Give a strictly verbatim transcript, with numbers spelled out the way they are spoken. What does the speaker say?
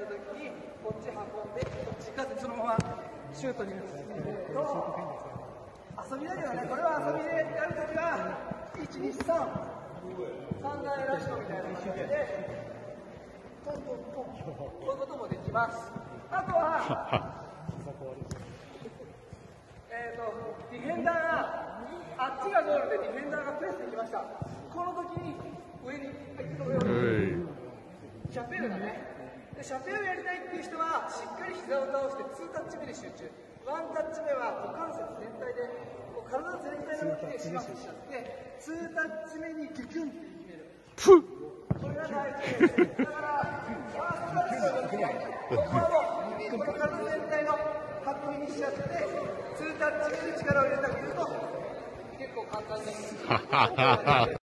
った時にこっち運んでこっち行かずそのままシュートに移って遊びだけどね、これは遊びでやるときはいちにさんさん台ラストみたいな感じでトントントンこういうこともできます。あとはえーとディフェンダーがあっちがゴールでディフェンダーがプレスできました。この時に上に上をシャペールだね。でシャペールやりたいっていう人はしっかり膝を倒してツータッチ目で集中。ワンタッチ目は股関節全体でこう体全体の動きで始末しちゃってツータッチ目にギュキュンって決める。これが大事です。だからファーストタッチの動きでここはもうこの体全体の運びにしちゃってツータッチ目に力を入れてあげると結構簡単に